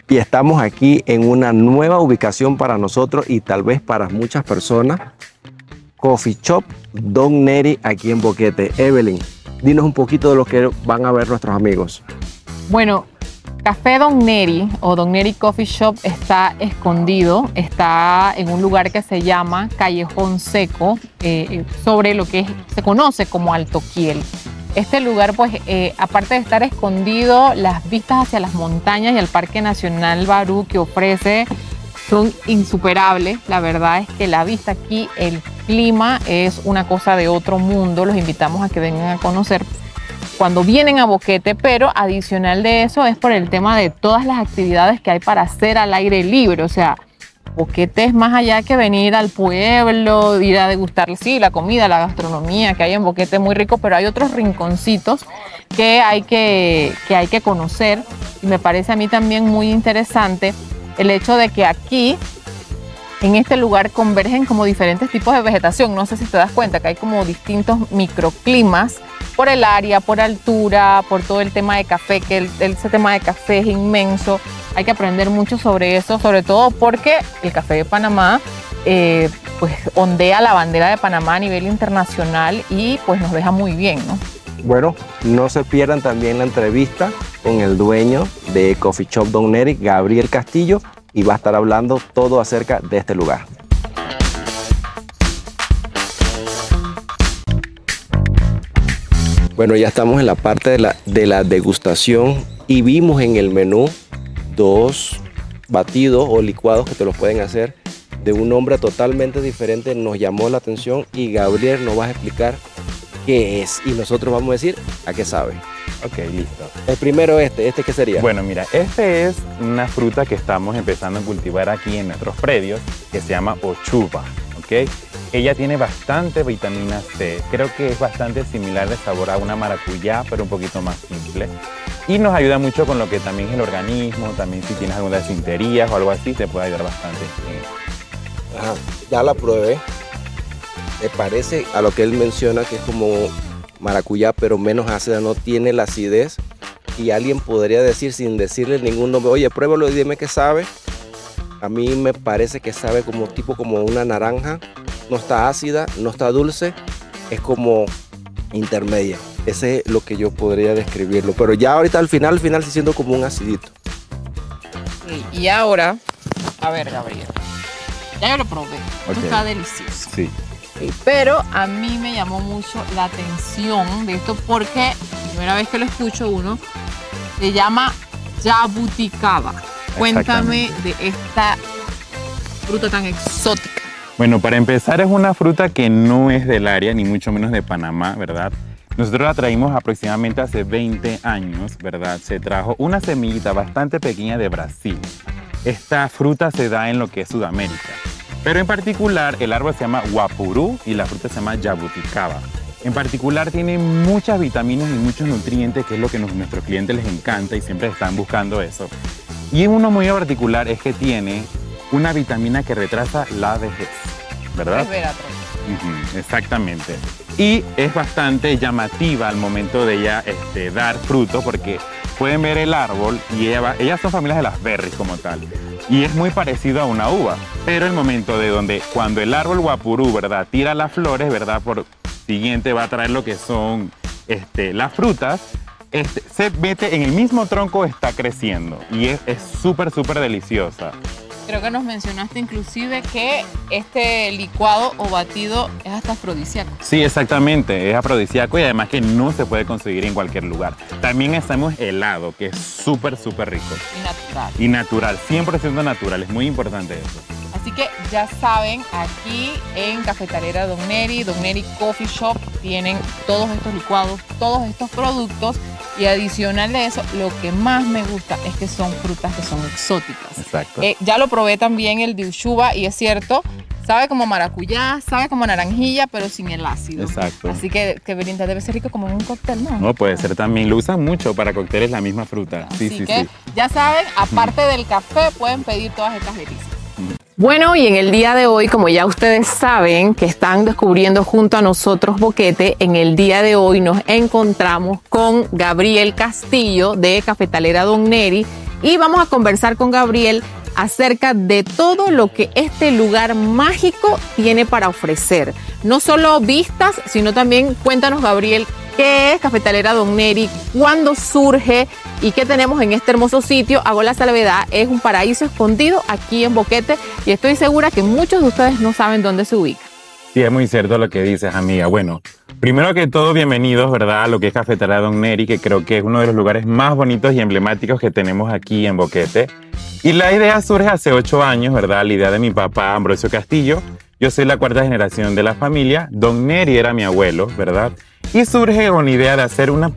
Y estamos aquí en una nueva ubicación para nosotros y tal vez para muchas personas. Coffee Shop Don Neri aquí en Boquete. Evelyn, dinos un poquito de lo que van a ver nuestros amigos. Bueno, Café Don Neri o Don Neri Coffee Shop está escondido, está en un lugar que se llama Callejón Seco, sobre lo que se conoce como Alto Kiel. Este lugar, pues, aparte de estar escondido, las vistas hacia las montañas y el Parque Nacional Barú que ofrece son insuperables. La verdad es que la vista aquí, el clima es una cosa de otro mundo. Los invitamos a que vengan a conocer cuando vienen a Boquete, pero adicional de eso es por el tema de todas las actividades que hay para hacer al aire libre. O sea, Boquete es más allá que venir al pueblo, ir a degustar, sí, la comida, la gastronomía que hay en Boquete, muy rico, pero hay otros rinconcitos que hay que conocer. Y me parece a mí también muy interesante el hecho de que aquí, en este lugar, convergen como diferentes tipos de vegetación. No sé si te das cuenta que hay como distintos microclimas por el área, por altura, por todo el tema de café, que ese tema de café es inmenso. Hay que aprender mucho sobre eso, sobre todo porque el café de Panamá pues ondea la bandera de Panamá a nivel internacional y pues nos deja muy bien, ¿no? Bueno, no se pierdan también la entrevista con el dueño de Coffee Shop Don Neri, Gabriel Castillo, y va a estar hablando todo acerca de este lugar. Bueno, ya estamos en la parte de la degustación y vimos en el menú dos batidos o licuados que te los pueden hacer de un nombre totalmente diferente. Nos llamó la atención y Gabriel nos va a explicar qué es y nosotros vamos a decir a qué sabe. Ok, listo. El primero ¿qué sería? Bueno, mira, este es una fruta que estamos empezando a cultivar aquí en nuestros predios, que se llama ochuva, ¿ok? Ella tiene bastante vitamina C, creo que es bastante similar de sabor a una maracuyá, pero un poquito más simple. Y nos ayuda mucho con lo que también es el organismo, también si tienes alguna desintería o algo así, te puede ayudar bastante. Ajá, ya la probé. Me parece a lo que él menciona que es como maracuyá, pero menos ácida, no tiene la acidez. Y alguien podría decir sin decirle ningún nombre, oye, pruébalo y dime qué sabe. A mí me parece que sabe como una naranja. No está ácida, no está dulce, es como intermedia. Ese es lo que yo podría describirlo. Pero ya ahorita al final sí siento como un acidito. Sí, y ahora, a ver, Gabriel, ya yo lo probé. Okay. Está delicioso. Sí. Sí, pero a mí me llamó mucho la atención de esto porque la primera vez que lo escucho se llama jabuticaba. Cuéntame de esta fruta tan exótica. Bueno, para empezar, es una fruta que no es del área, ni mucho menos de Panamá, ¿verdad? Nosotros la traímos aproximadamente hace 20 años, ¿verdad? Se trajo una semillita bastante pequeña de Brasil. Esta fruta se da en lo que es Sudamérica. Pero en particular, el árbol se llama guapurú y la fruta se llama jabuticaba. En particular, tiene muchas vitaminas y muchos nutrientes, que es lo que a nuestros clientes les encanta y siempre están buscando eso. Y uno muy particular es que tiene una vitamina que retrasa la vejez, ¿verdad? Exactamente. Y es bastante llamativa al momento de ella dar fruto, porque pueden ver el árbol y ellas son familias de las berries como tal. Y es muy parecido a una uva, pero el momento cuando el árbol guapurú, ¿verdad?, tira las flores, ¿verdad?, por siguiente va a traer lo que son las frutas, se mete en el mismo tronco, está creciendo y es súper deliciosa. Creo que nos mencionaste inclusive que este licuado o batido es hasta afrodisíaco. Sí, exactamente, es afrodisíaco y además que no se puede conseguir en cualquier lugar. También hacemos helado, que es súper rico. Y natural. Y natural, 100% natural, es muy importante eso. Así que ya saben, aquí en Cafetalera Don Neri Coffee Shop, tienen todos estos licuados, todos estos productos. Y adicional de eso, lo que más me gusta es que son frutas que son exóticas. Exacto. Ya lo probé también el de uchuva y es cierto, sabe como maracuyá, sabe como naranjilla, pero sin el ácido. Exacto. Así que brinda, debe ser rico como en un cóctel, ¿no? No, puede ser también, lo usan mucho para cócteles la misma fruta. Así que ya saben, aparte del café, pueden pedir todas estas delicias. Bueno, y en el día de hoy, como ya ustedes saben, que están descubriendo junto a nosotros Boquete, en el día de hoy nos encontramos con Gabriel Castillo de Cafetalera Don Neri, y vamos a conversar con Gabriel acerca de todo lo que este lugar mágico tiene para ofrecer. No solo vistas, sino también cuéntanos, Gabriel, qué es Cafetalera Don Neri, cuándo surge y qué tenemos en este hermoso sitio. Hago la salvedad, es un paraíso escondido aquí en Boquete y estoy segura que muchos de ustedes no saben dónde se ubica. Sí, es muy cierto lo que dices, amiga. Bueno, primero que todo, bienvenidos, ¿verdad?, a lo que es Cafetalera Don Neri, que creo que es uno de los lugares más bonitos y emblemáticos que tenemos aquí en Boquete. Y la idea surge hace 8 años, ¿verdad?, la idea de mi papá, Ambrosio Castillo. Yo soy la 4ª generación de la familia. Don Neri era mi abuelo, ¿verdad? Y surge con la idea de hacer una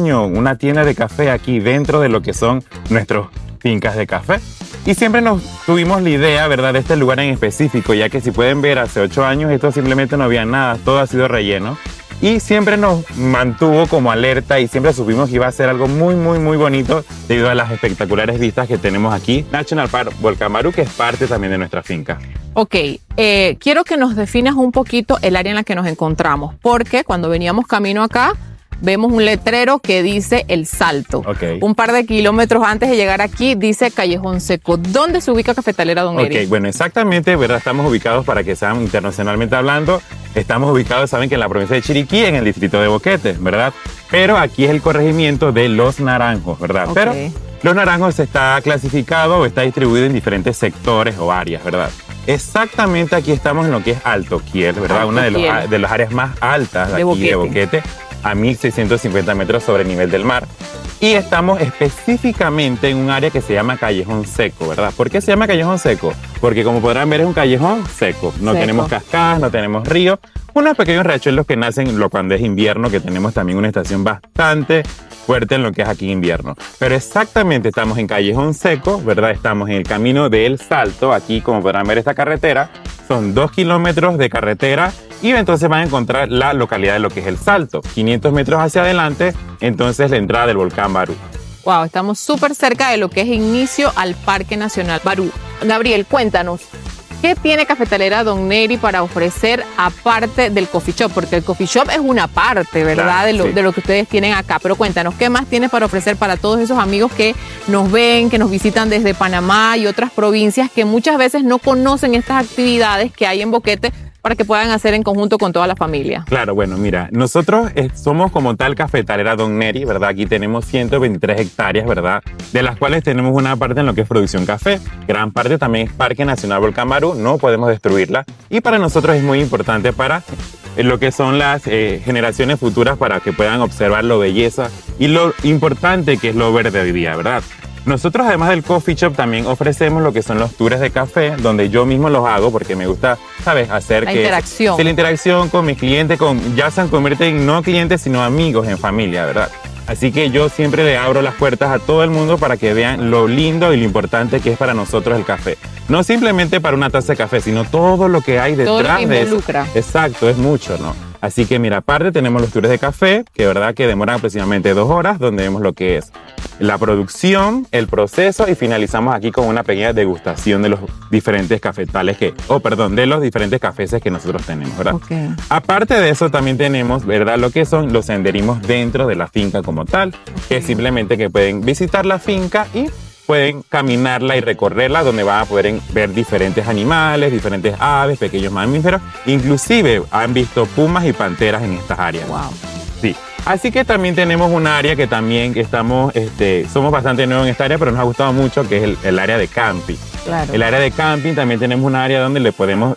tienda de café aquí dentro de lo que son nuestras fincas de café. Y siempre nos tuvimos la idea, ¿verdad?, de este lugar en específico, ya que si pueden ver, hace 8 años esto simplemente no había nada, todo ha sido relleno. Y siempre nos mantuvo como alerta y siempre supimos que iba a ser algo muy, muy, muy bonito debido a las espectaculares vistas que tenemos aquí. National Park Volcán Barú, que es parte también de nuestra finca. Ok, quiero que nos definas un poquito el área en la que nos encontramos, porque cuando veníamos camino acá, vemos un letrero que dice El Salto. Okay. Un par de kilómetros antes de llegar aquí dice Callejón Seco. ¿Dónde se ubica Cafetalera Don Neri? Ok, bueno, exactamente, ¿verdad? Estamos ubicados, para que sean internacionalmente hablando, estamos ubicados, saben, que en la provincia de Chiriquí, en el distrito de Boquete, ¿verdad? Pero aquí es el corregimiento de Los Naranjos, ¿verdad? Okay. Pero Los Naranjos está clasificado o está distribuido en diferentes sectores o áreas, ¿verdad? Exactamente aquí estamos en lo que es Alto Kiel, ¿verdad? Alto Una Kiel. de las áreas más altas De aquí de Boquete, a 1650 metros sobre el nivel del mar. Y estamos específicamente en un área que se llama Callejón Seco, ¿verdad? ¿Por qué se llama Callejón Seco? Porque, como podrán ver, es un callejón seco. No tenemos cascadas, no tenemos ríos, unos pequeños riachuelos que nacen cuando es invierno, que tenemos también una estación bastante fuerte en lo que es aquí invierno. Pero exactamente estamos en Callejón Seco, ¿verdad? Estamos en el camino de El Salto. Aquí, como podrán ver, esta carretera son 2 kilómetros de carretera y entonces van a encontrar la localidad de lo que es El Salto. 500 metros hacia adelante, entonces la entrada del volcán Barú. Wow, estamos súper cerca de lo que es inicio al Parque Nacional Barú. Gabriel, cuéntanos, ¿qué tiene Cafetalera Don Neri para ofrecer aparte del coffee shop? Porque el coffee shop es una parte, ¿verdad? Claro, de lo que ustedes tienen acá. Pero cuéntanos, ¿qué más tienes para ofrecer para todos esos amigos que nos ven, que nos visitan desde Panamá y otras provincias que muchas veces no conocen estas actividades que hay en Boquete, para que puedan hacer en conjunto con toda la familia? Claro, bueno, mira, nosotros somos como tal Cafetalera Don Neri, ¿verdad? Aquí tenemos 123 hectáreas, ¿verdad? De las cuales tenemos una parte en lo que es producción café. Gran parte también es Parque Nacional Volcán Barú, no podemos destruirla. Y para nosotros es muy importante para lo que son las generaciones futuras, para que puedan observar lo belleza y lo importante que es lo verde hoy día, ¿verdad? Nosotros, además del coffee shop, también ofrecemos lo que son los tours de café, donde yo mismo los hago porque me gusta, ¿sabes?, hacer la interacción. La interacción con mis clientes, ya se convierten en no clientes, sino amigos, en familia, ¿verdad? Así que yo siempre le abro las puertas a todo el mundo para que vean lo lindo y lo importante que es para nosotros el café. No simplemente para una taza de café, sino todo lo que hay detrás todo lo que de eso. involucra. Exacto, es mucho, ¿no? Así que mira, aparte tenemos los tours de café, que verdad que demoran aproximadamente 2 horas, donde vemos lo que es la producción, el proceso, y finalizamos aquí con una pequeña degustación de los diferentes cafetales de los diferentes cafés que nosotros tenemos, ¿verdad? Okay. Aparte de eso, también tenemos, ¿verdad?, lo que son los senderismos dentro de la finca como tal, que es simplemente que pueden visitar la finca y pueden caminarla y recorrerla, donde van a poder ver diferentes animales, diferentes aves, pequeños mamíferos. Inclusive han visto pumas y panteras en estas áreas. Wow. Sí. Así que también tenemos un área que también estamos, somos bastante nuevos en esta área, pero nos ha gustado mucho, que es el área de camping. Claro. El área de camping también tenemos un área donde le podemos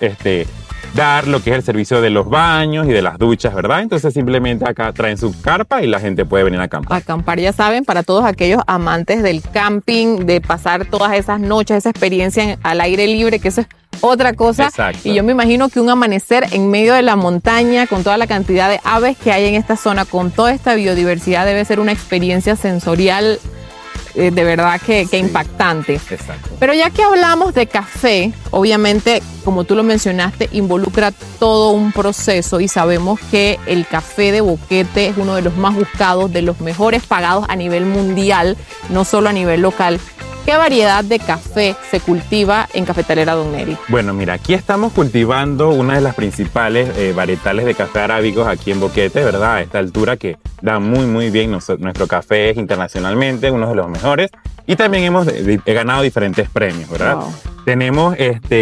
dar lo que es el servicio de los baños y de las duchas, ¿verdad? Entonces simplemente acá traen su carpa y la gente puede venir a acampar. Acampar, ya saben, para todos aquellos amantes del camping, de pasar todas esas noches, esa experiencia al aire libre, que eso es otra cosa. Exacto. Y yo me imagino que un amanecer en medio de la montaña, con toda la cantidad de aves que hay en esta zona, con toda esta biodiversidad, debe ser una experiencia sensorial de verdad que impactante. Exacto. Pero ya que hablamos de café, obviamente, como tú lo mencionaste, involucra todo un proceso y sabemos que el café de Boquete es uno de los más buscados, de los mejores pagados a nivel mundial, no solo a nivel local. ¿Qué variedad de café se cultiva en Cafetalera Don Neri? Bueno, mira, aquí estamos cultivando una de las principales varietales de café arábicos aquí en Boquete, ¿verdad? A esta altura, que da muy, muy bien. Nuestro café es internacionalmente uno de los mejores Y también hemos ganado diferentes premios, ¿verdad? Wow. Tenemos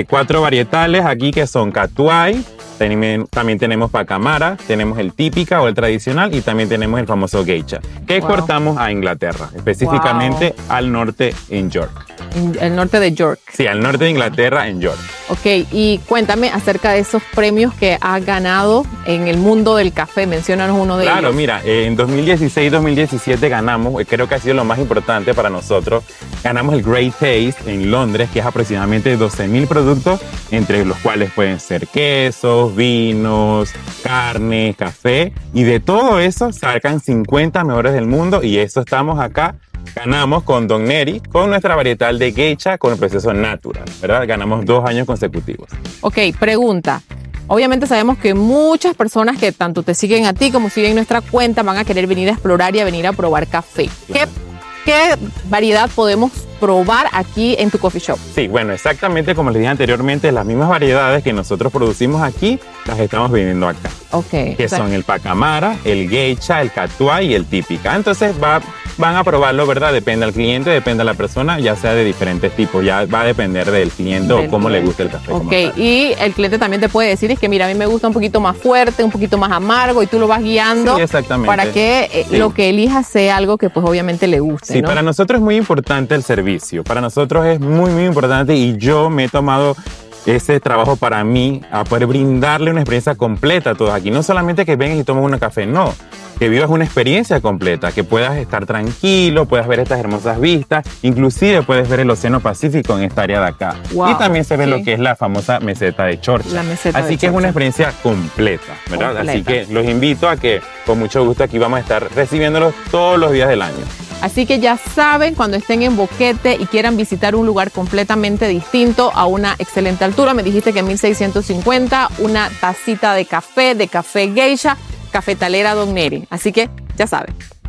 4 varietales aquí que son Catuay, también tenemos Pacamara, tenemos el típica o el tradicional y también tenemos el famoso geisha, que exportamos a Inglaterra, específicamente al norte en York. El norte de York. Sí, al norte de Inglaterra en York. Ok, y cuéntame acerca de esos premios que has ganado en el mundo del café. Menciónanos uno de ellos. Claro, mira, en 2016-2017 ganamos, creo que ha sido lo más importante para nosotros, ganamos el Great Taste en Londres, que es aproximadamente 12.000 productos, entre los cuales pueden ser quesos, vinos, carnes, café, y de todo eso sacan 50 mejores del mundo, y eso estamos acá. Ganamos con Don Neri, con nuestra varietal de geisha, con el proceso natural, ¿verdad? Ganamos 2 años consecutivos. Ok, pregunta. Obviamente sabemos que muchas personas que tanto te siguen a ti como siguen nuestra cuenta van a querer venir a explorar y a venir a probar café. Claro. ¿Qué variedad podemos probar aquí en tu coffee shop? Sí, bueno, exactamente como les dije anteriormente, las mismas variedades que nosotros producimos aquí, las estamos vendiendo acá. Ok. Que son el Pacamara, el geisha, el Catuay y el típica. Entonces van a probarlo, ¿verdad? Depende del cliente, depende de la persona, ya sea de diferentes tipos. Ya va a depender del cliente o cómo le gusta el café. Ok, y el cliente también te puede decir, es que mira, a mí me gusta un poquito más fuerte, un poquito más amargo, y tú lo vas guiando. Sí, exactamente. Para que lo que elijas sea algo que pues obviamente le guste, Sí, ¿no? para nosotros es muy importante el servicio. Para nosotros es muy, muy importante, y yo me he tomado ese trabajo para mí, a poder brindarle una experiencia completa a todos aquí. No solamente que vengas y tomes un café, no. Que vivas una experiencia completa, que puedas estar tranquilo, puedas ver estas hermosas vistas, inclusive puedes ver el Océano Pacífico en esta área de acá. Wow, y también se ve sí. lo que es la famosa meseta de Chorcha. La meseta Así de que es Chorcha. una experiencia completa, ¿verdad? Completa. Así que los invito a que con mucho gusto aquí vamos a estar recibiéndolos todos los días del año. Así que ya saben, cuando estén en Boquete y quieran visitar un lugar completamente distinto a una excelente altura, me dijiste que 1650, una tacita de café geisha, cafetalera Don Neri. Así que ya saben.